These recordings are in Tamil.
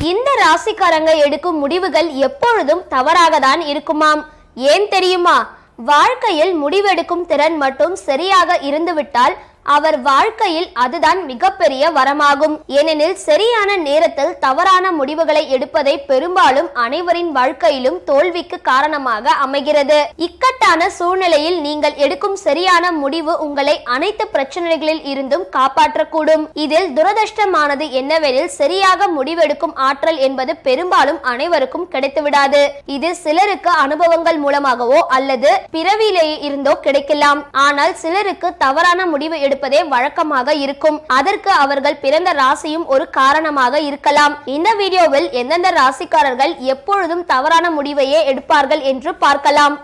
இந்த ராசிக்காரங்க எடுக்கும் முடிவுகள் எப்பொழுதும் தவறாக தான் இருக்குமாம். ஏன் தெரியுமா? வாழ்க்கையில் முடிவெடுக்கும் திறன் மட்டும் சரியாக இருந்துவிட்டால் அவர் வாழ்க்கையில் அதுதான் மிகப்பெரிய வரமாகும். ஏனெனில் சரியான நேரத்தில் தவறான முடிவுகளை எடுப்பதை பெரும்பாலும் அனைவரின் வாழ்க்கையிலும் தோல்விக்கு காரணமாக அமைகிறது. இக்கட்டான சூழ்நிலையில் நீங்கள் எடுக்கும் சரியான முடிவு உங்களை அனைத்து பிரச்சனைகளில் இருந்தும் காப்பாற்றக்கூடும். இதில் துரதிர்ஷ்டமானது என்னவெனில் சரியாக முடிவெடுக்கும் ஆற்றல் என்பது பெரும்பாலும் அனைவருக்கும் கிடைத்துவிடாது. இது சிலருக்கு அனுபவங்கள் மூலமாகவோ அல்லது பிறவியிலேயே இருந்தோ கிடைக்கலாம். ஆனால் சிலருக்கு தவறான முடிவு எடுப்பதே வழக்கமாக இருக்கும். அதற்கு அவர்கள் பிறந்த ராசியும் ஒரு காரணமாக இருக்கலாம். இந்த வீடியோவில் எந்தெந்த ராசிக்காரர்கள் எப்பொழுதும் தவறான முடிவையே எடுப்பார்கள் என்று பார்க்கலாம்.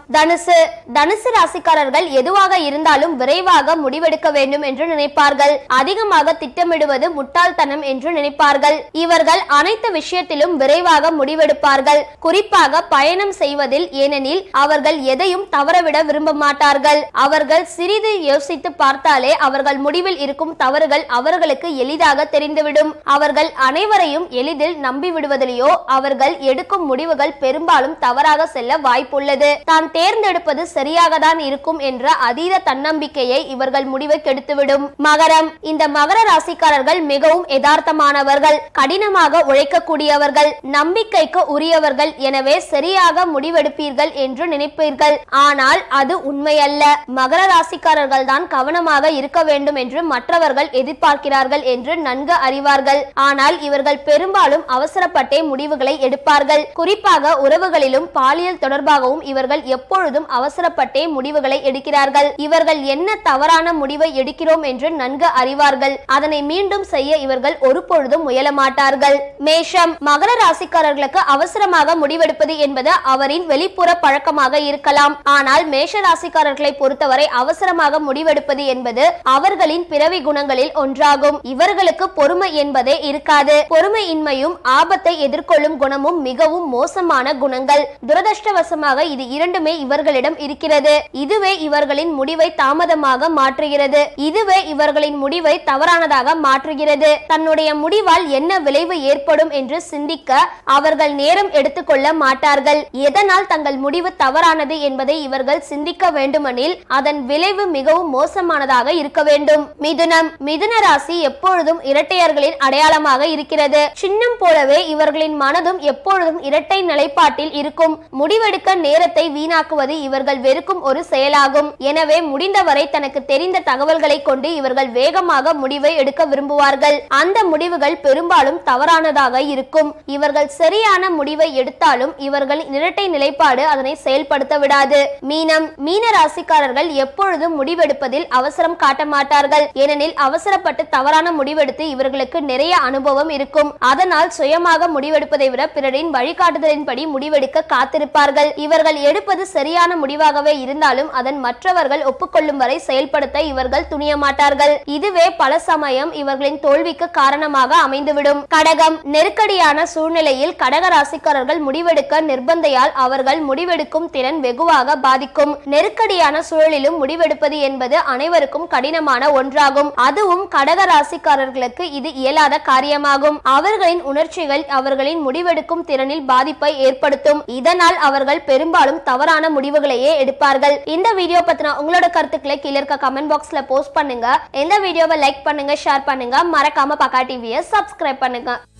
தனுசு ராசிக்காரர்கள் எதுவாக இருந்தாலும் விரைவாக முடிவெடுக்க வேண்டும் என்று நினைப்பார்கள். அதிகமாக திட்டமிடுவது முட்டாள்தனம் என்று நினைப்பார்கள். இவர்கள் அனைத்து விஷயத்திலும் விரைவாக முடிவெடுப்பார்கள். குறிப்பாக பயணம் செய்வதில். ஏனெனில் அவர்கள் எதையும் தவறவிட விரும்ப மாட்டார்கள். அவர்கள் சிறிது யோசித்து பார்த்தாலே அவர்கள் முடிவில் இருக்கும் தவறுகள் அவர்களுக்கு எளிதாக தெரிந்துவிடும். அவர்கள் அனைவரையும் எளிதில் நம்பி விடுவதிலேயோ அவர்கள் எடுக்கும் முடிவுகள் பெரும்பாலும் தவறாக செல்ல வாய்ப்புள்ளது. தான் தேர்ந்தெடுப்பது சரியாக தான் இருக்கும் என்ற அதீத தன்னம்பிக்கையை இவர்கள் முடிவை கெடுத்துவிடும். மகரம். இந்த மகர ராசிக்காரர்கள் மிகவும் யதார்த்தமானவர்கள், கடினமாக உழைக்கக்கூடியவர்கள், நம்பிக்கைக்கு உரியவர்கள். எனவே சரியாக முடிவெடுப்பீர்கள் என்று நினைப்பீர்கள். ஆனால் அது உண்மையல்ல. மகர ராசிக்காரர்கள் தான் கவனமாக இருக்க வேண்டும் என்று மற்றவர்கள் எதிர்பார்க்கிறார்கள் என்று நன்கு அறிவார்கள். ஆனால் இவர்கள் பெரும்பாலும் அவசரப்பட்டே முடிவுகளை எடுப்பார்கள். குறிப்பாக உறவுகளிலும் பாலியல் தொடர்பாகவும் இவர்கள் எப்பொழுதும் அவசரப்பட்டே முடிவுகளை எடுக்கிறார்கள். இவர்கள் என்ன தவறான முடிவை எடுக்கிறோம் என்று நன்கு அறிவார்கள். அதனை மீண்டும் செய்ய இவர்கள் ஒருபொழுதும் முயல மாட்டார்கள். மேஷம். மகர ராசிக்காரர்களுக்கு அவசரமாக முடிவெடுப்பது என்பது அவரின் வெளிப்புற பழக்கமாக இருக்கலாம். ஆனால் மேஷ ராசிக்காரர்களை பொறுத்தவரை அவசரமாக முடிவெடுப்பது என்பது அவர்களின் பிறவி குணங்களில் ஒன்றாகும். இவர்களுக்கு பொறுமை என்பதே இருக்காது. பொறுமையின்மையும் ஆபத்தை எதிர்கொள்ளும் குணமும் மிகவும் மோசமான குணங்கள். துரதிர்ஷ்டவசமாக இது இரண்டுமே இவர்களிடம் இருக்கிறது. இதுவே இவர்களின் முடிவை தாமதமாக மாற்றுகிறது. இதுவே இவர்களின் முடிவை தவறானதாக மாற்றுகிறது. தன்னுடைய முடிவால் என்ன விளைவு ஏற்படும் என்று சிந்திக்க அவர்கள் நேரம் எடுத்துக்கொள்ள மாட்டார்கள். எதனால் தங்கள் முடிவு தவறானது என்பதை இவர்கள் சிந்திக்க வேண்டுமெனில் அதன் விளைவு மிகவும் மோசமானதாக இருக்க வேண்டும். மிதுன ராசி எப்பொழுதும் இரட்டையர்களின் அடையாளமாக இருக்கிறது. சின்னம் போலவே இவர்களின் மனதும் எப்பொழுதும் இரட்டை நிலைப்பாட்டில் இருக்கும். முடிவெடுக்க நேரத்தை வீணாக்குவது இவர்கள் வெறுக்கும் ஒரு செயலாகும். எனவே முடிந்தவரை தனக்கு தெரிந்த தகவல்களை கொண்டு இவர்கள் வேகமாக முடிவை எடுக்க விரும்புவார்கள். அந்த முடிவுகள் பெரும்பாலும் தவறானதாக இருக்கும். இவர்கள் சரியான முடிவை எடுத்தாலும் இவர்கள் இரட்டை நிலைப்பாடு அதனை செயல்படுத்த விடாது. மீன ராசிக்காரர்கள் எப்பொழுதும் முடிவெடுப்பதில் அவசரம் காட்ட மாட்டார்கள். ஏனெனில் அவசரப்பட்டு தவறான முடிவெடுத்து இவர்களுக்கு நிறைய அனுபவம் இருக்கும். அதனால் சுயமாக முடிவெடுப்பதை விட பிறரின் வழிகாட்டுதலின்படி முடிவெடுக்க காத்திருப்பார்கள். இவர்கள் எடுப்பது சரியான முடிவாகவே இருந்தாலும் அதன் மற்றவர்கள் ஒப்புக்கொள்ளும் வரை செயல்படுத்த இவர்கள் துணிய மாட்டார்கள். இதுவே பல சமயம் இவர்களின் தோல்விக்கு காரணமாக அமைந்துவிடும். கடகம். நெருக்கடியான சூழ்நிலையில் கடக ராசிக்காரர்கள் முடிவெடுக்க நிர்பந்தையால் அவர்கள் முடிவெடுக்கும் திறன் வெகுவாக பாதிக்கும். நெருக்கடியான சூழலிலும் முடிவெடுப்பது என்பது அனைவருக்கும் கடினமான ஒன்றாகும். அதுவும் கடக ராசிக்காரர்களுக்கு இது இயலாத காரியமாகும். அவர்களின் உணர்ச்சிகள் அவர்களின் முடிவெடுக்கும் திறனில் பாதிப்பை ஏற்படுத்தும். இதனால் அவர்கள் பெரும்பாலும் தவறான முடிவுகளையே எடுப்பார்கள். இந்த வீடியோ பத்தின உங்களோட கருத்துக்களை கீழே இருக்க கமெண்ட் பாக்ஸ்ல போஸ்ட் பண்ணுங்க. இந்த வீடியோவை லைக் பண்ணுங்க, ஷேர் பண்ணுங்க. மறக்காம பக்கா டிவியை சப்ஸ்கிரைப் பண்ணுங்க.